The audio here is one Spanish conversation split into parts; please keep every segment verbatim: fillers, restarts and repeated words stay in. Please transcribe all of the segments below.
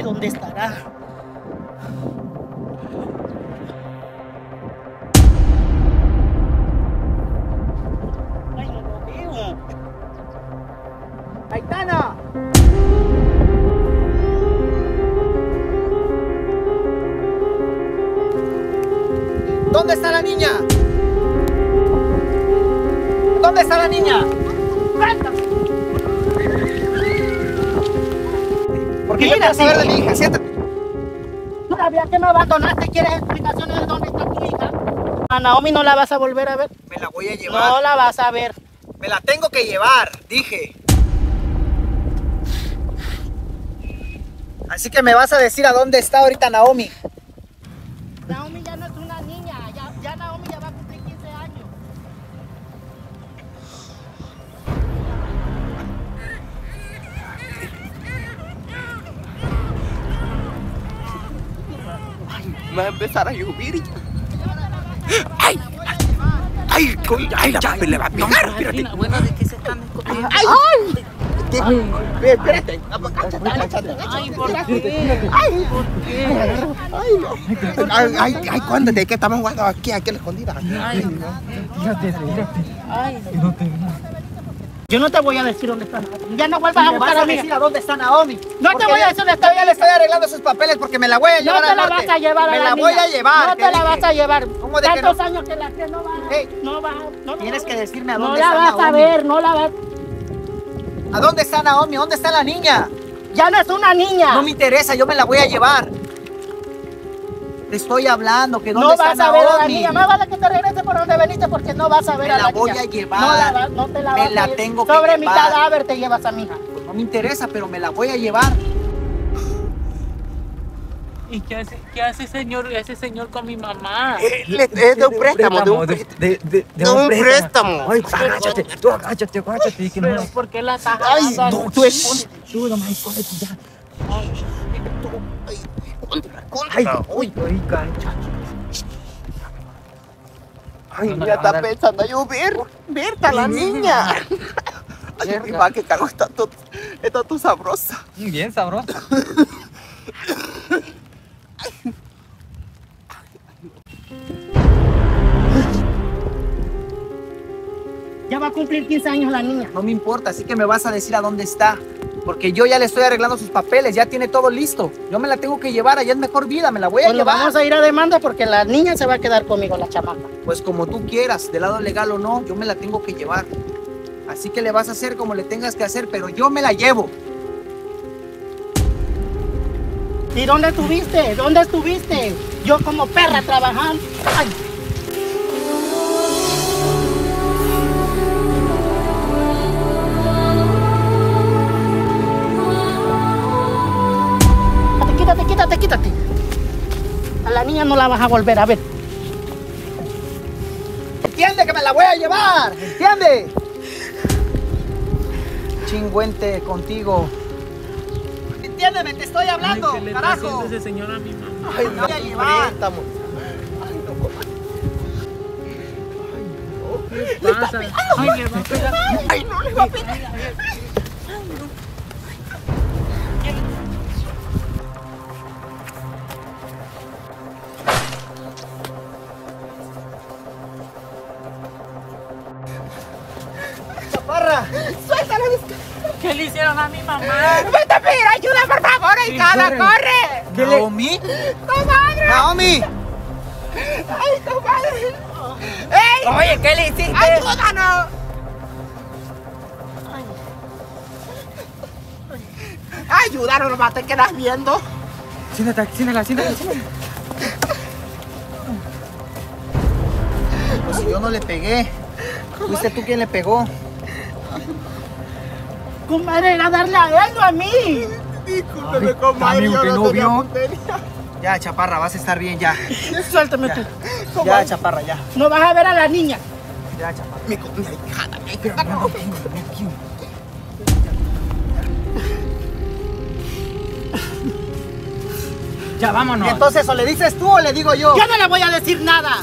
dónde estará. Ay, no lo veo. ¡Aitana! ¿Dónde está la niña? ¿Dónde está la niña? ¿Por qué yo quiero saber de mi hija? Siéntate. Todavía que me abandonaste, ¿quieres explicaciones de dónde está tu hija? A Naomi no la vas a volver a ver. Me la voy a llevar. No la vas a ver. Me la tengo que llevar, dije. Así que me vas a decir a dónde está ahorita Naomi. Naomi ya no es una niña, ya, ya Naomi ya va a cumplir quince años. Va a empezar a llover y... ¡Ay! ¡Ay! ¡Ay! ¡Ya me le va a pegar! ¡Espérate! Bueno, ¿de qué se están escondiendo? ¡Ay! ¿Qué? Espérate. Ay, ¿por qué? ¡Ay! ¿Por qué? ¡Ay, no! ¡Ay, ay! ay ¿Cuándo? ¿De qué estamos jugando aquí? Aquí a la escondida. Ay, ay. Yo no te voy a decir dónde está Naomi. Ya no vuelvas a buscar a mí. a dónde está Naomi. No te voy a decir dónde está. Ya le estoy arreglando sus papeles porque me la voy a llevar No te al la norte. vas a llevar a Me la la niña. voy a llevar. No te la vas a llevar. ¿Cómo de que Tantos no? años que la que no va. Ey, No va. No, no, Tienes no. que decirme a No dónde la está vas a Naomi. ver, no la vas. ¿A dónde está Naomi? ¿Dónde está la niña? Ya no es una niña. No me interesa, yo me la voy a llevar. Te estoy hablando, que dónde No está vas a ver a la Naomi. niña. Más vale que te regreses por donde veniste porque no vas a ver Me a la la voy niña. a llevar. No, la va- no te la Me vas la a llevar. tengo que Sobre mi llevar. cadáver te llevas a mi hija. No me interesa, pero me la voy a llevar. ¿Y qué hace, qué hace señor, ese señor con mi mamá? Es de un préstamo, de un de, préstamo. de, de, De un préstamo. Ay, agáchate, tú agáchate, agáchate. Que no, Pero ¿por qué la estás Ay, jalando? no, tú esconde. tú nomás escóndete ya. Ay, Uy, ay, cancha. ay, No, no, ya está no, no. pensando a llover. Berta, la niña. Ay, mi va, que cago, está todo, está todo sabrosa. Bien sabrosa. Ya va a cumplir quince años la niña. No me importa, así que me vas a decir a dónde está. Porque yo ya le estoy arreglando sus papeles, ya tiene todo listo. Yo me la tengo que llevar, allá es mejor vida, me la voy a Bueno, llevar. vamos a ir a demanda porque la niña se va a quedar conmigo, la chamaca. Pues como tú quieras, del lado legal o no, yo me la tengo que llevar. Así que le vas a hacer como le tengas que hacer, pero yo me la llevo. ¿Y dónde estuviste? ¿Dónde estuviste? Yo como perra trabajando. Ay. Quítate, quítate, quítate. A la niña no la vas a volver a ver. ¡Entiende que me la voy a llevar! ¿Entiende? Chingüente contigo. Entiéndeme, te estoy hablando, Ay, ¿qué le está carajo. haciendo ese señor a mi mamá? Ay, me voy a llevar. ¿Qué pasa? Ay, le va a pegar. Ay, no le va a pegar. Chaparra, suéltala. ¿Qué le hicieron a mi mamá? Vete a pedir ayuda, por favor, hijada, corre. ¿Naomi? ¡Comadre! ¡Naomi! ¡Ay, comadre! ¡Ey! Oye, ¿qué le hiciste? ¡Ayúdanos! Ayúdanos, nomás te quedas viendo. Siéntate, siéntate, siéntate, siéntate. Pues si yo no le pegué. ¿Fuiste tú quien le pegó? Comadre, era darle a él, no a mí. Discúlpeme, amigo, que no vio. Ya, Chaparra, vas a estar bien, ya. Suéltame tú. Ya, Chaparra, ya. No vas a ver a la niña. Ya, Chaparra. Mi hijada, mi hijada. Ya, vámonos. Y entonces, ¿o le dices tú o le digo yo? Yo no le voy a decir nada.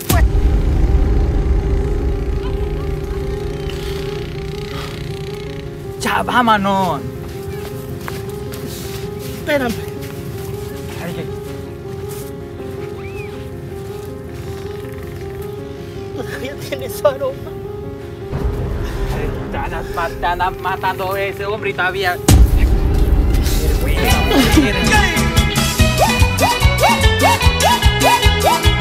Ya, vámonos. Espérame. todavía tiene su aroma. Te andas, ma- te andas matando a ese hombre y todavía. Vergüenza, mujer.